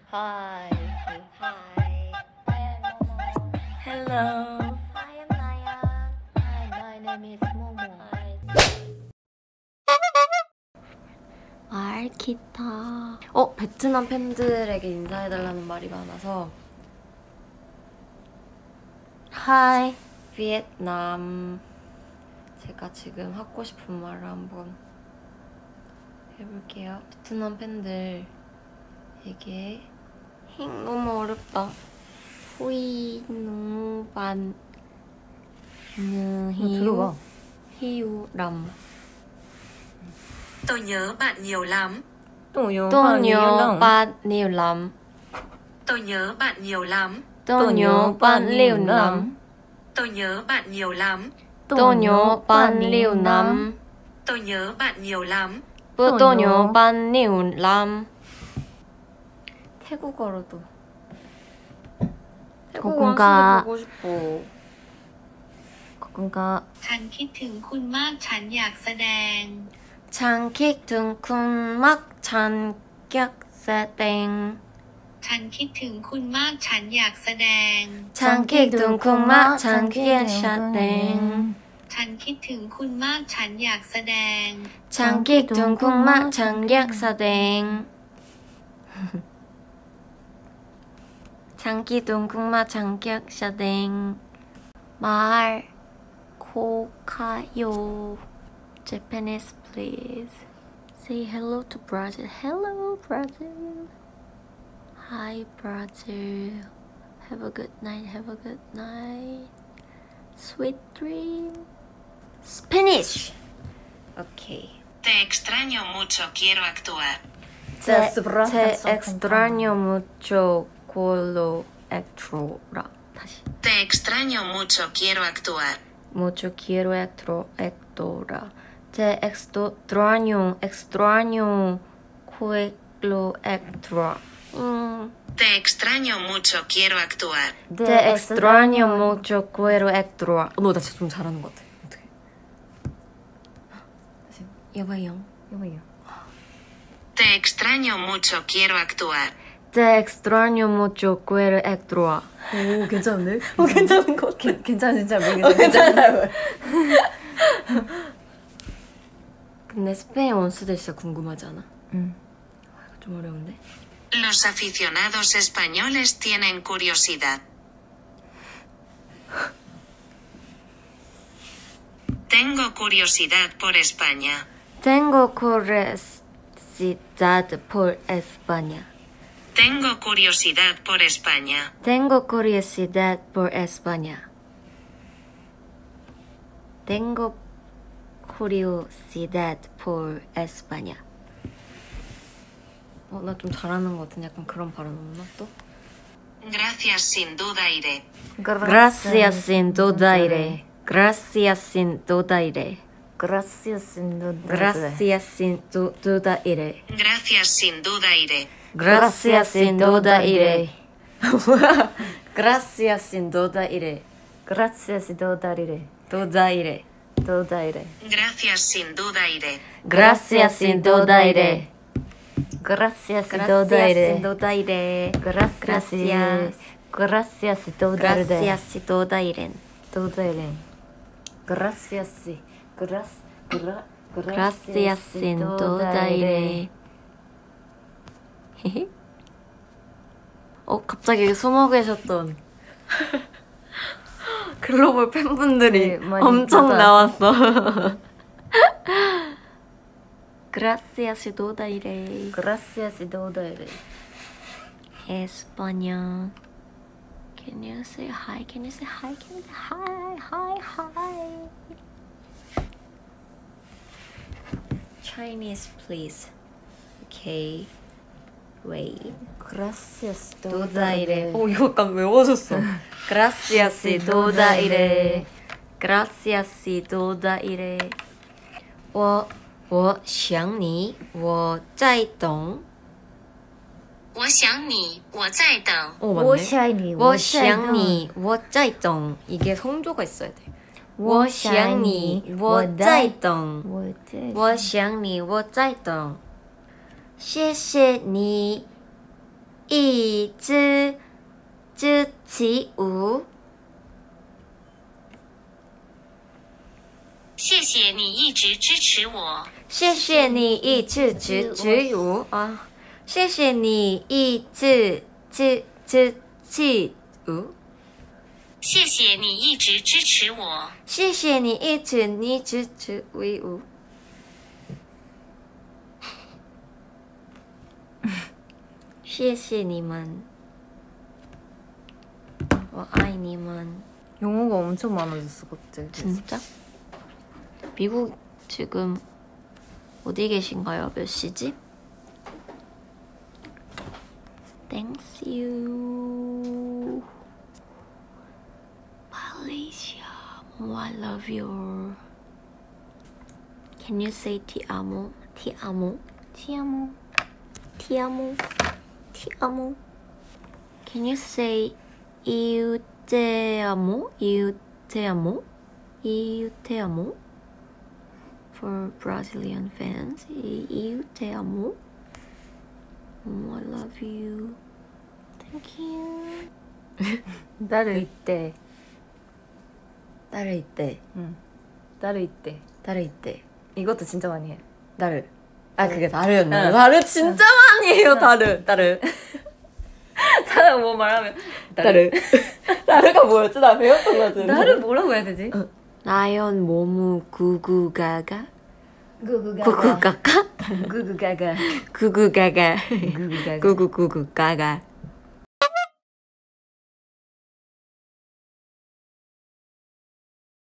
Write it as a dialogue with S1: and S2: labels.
S1: Hi. Hi. I am Momo.
S2: Hello.
S1: I am Naya. Hi, my name is Momo.
S2: 알키타. 베트남 팬들에게 인사해달라는 말이 많아서 Hi, 비엔남. 제가 지금 하고 싶은 말을 한번 해볼게요. 베트남 팬들에게 너무 어렵다. 후이 누반
S3: 들어봐.
S2: 히우람.
S4: Tôi nhớ bạn nhiều lắm.
S2: Tôi nhớ bạn nhiều lắm.
S4: Tôi nhớ bạn nhiều lắm.
S2: Tôi nhớ bạn nhiều lắm.
S4: Tôi nhớ bạn nhiều lắm.
S2: Tôi nhớ bạn nhiều lắm.
S4: Tôi nhớ bạn nhiều lắm.
S2: tôi nhớ bạn nhiều lắm. 태국어로도. 태국어
S3: 고군가.
S2: 보고 싶어.
S3: 고군가.
S4: ฉันคิดถึงคุณมากฉันอยากแสดง
S2: 장킥둥쿤막 장격사땡.
S4: ฉันคิดถึงคุณมากฉันอยากแสดง
S2: 장킥둥쿤막 장격사땡.
S4: ฉันคิดถึงคุณมากฉันอยากแสดง
S2: 장킥둥쿤막 장격사땡. 장기둥궁마 장격사댕. 말 고카요. Japanese please. Say hello to Brazil. Hello Brazil. Hi Brazil. Have a good night. Have a good night. Sweet dream. Spanish. Okay.
S4: Te extraño mucho quiero actuar.
S2: Te extraño mucho. quiero actuar. 다시.
S4: Te extraño mucho quiero actuar.
S2: Mucho quiero actuar. Te extraño quiero actuar.
S4: Te extraño mucho quiero actuar.
S2: Te extraño mucho quiero actuar. 너 나 진짜 좀 잘하는 것 같아. 어떡해. 다시. 여봐요.
S4: Te extraño mucho quiero actuar.
S2: Te extraño mucho quiero actuar.
S3: 오, 괜찮은데?
S2: 괜찮은 것 같아.
S3: 괜찮아, 진짜 모르겠어. 괜찮아.
S2: 근데 스페인 원수들 진짜 궁금하지 않아?
S3: 응.
S2: 이거 좀 어려운데?
S4: Los aficionados españoles tienen curiosidad. Tengo curiosidad por España.
S2: Tengo curiosidad por España.
S4: Tengo curiosidad por España.
S2: Tengo curiosidad por España. Tengo curiosidad por España. 나 좀 잘하는 것 같은 약간 그런 발음 없나 또?
S4: Gracias, sin duda iré.
S2: Gracias sin duda iré. Gracias sin duda iré.
S3: Gracias, sin duda.
S2: Gracias sin duda iré.
S4: Gracias, sin duda iré.
S2: Gracias sin duda iré. Gracias sin duda iré.
S3: Gracias, sin duda iré.
S2: Duda iré.
S3: Duda iré.
S4: Gracias, sin duda iré.
S2: Gracias sin duda iré.
S3: Gracias, sin duda iré.
S2: sin duda iré.
S3: Gracias. Gracias, sin duda iré.
S2: Gracias sin duda iré.
S3: Duda iré. Gracias,
S2: Gracias sin duda iré. 갑자기 숨어 계셨던 글로벌 팬분들이
S3: 많이
S2: 엄청
S3: 있다.
S2: 나왔어. Gracias sin duda iré.
S3: Gracias, sin duda iré.
S2: España. Can you say hi? Can you say hi? Can you say hi? Hi. Chinese, please. Okay. Wait.
S3: Gracias,
S2: duda iré. 이거 약간 외워졌어. Gracias sin duda iré. Gracias sin duda iré. 我想你，我在等。
S4: 我想你，我在等。
S3: 我想你，
S2: 我想你，我在等。 이게 성조가 있어야 돼. 我想你，我在等。我想你，我在等。谢谢你， 一直支起舞。
S4: 谢谢你一直支持我。
S2: 谢谢你一直支持我啊！谢谢你一直支持我。
S4: 谢谢你一直支持我。
S2: 谢谢你一直支持我。谢谢你们，我爱你们。
S3: 영어가 엄청 많아졌어 갑자기.
S2: 진짜? 미국 지금 어디 계신가요? 몇 시지? Thanks you. Malaysia. Oh, I love you. Can you say ti amo? Ti amo?
S3: Ti amo.
S2: Ti amo. Ti amo. Can you say eu te amo? Eu te amo? Eu te amo? For Brazilian fans, eu te amo. Oh, I love you. Thank you.
S3: 나를 이때.
S2: 나를 이때.
S3: 응. 나를 이때.
S2: 나를 이때.
S3: 이것도 진짜 많이 해.
S2: 나를. 아, 그게 나르였나?
S3: 응.
S2: 나르 진짜 많이 해요, 나르. 나르.
S3: 사람 뭐 말하면
S2: 나르. 나르가 뭐였지? 나 배웠던 거 같은데.
S3: 나를 뭐라고 해야 되지?
S2: 나연 모무 구구가가?
S3: 구구가가.
S2: 구구가가?
S3: 구구가가.
S2: 구구가가.
S3: 구구가가.
S2: 구구구구가가.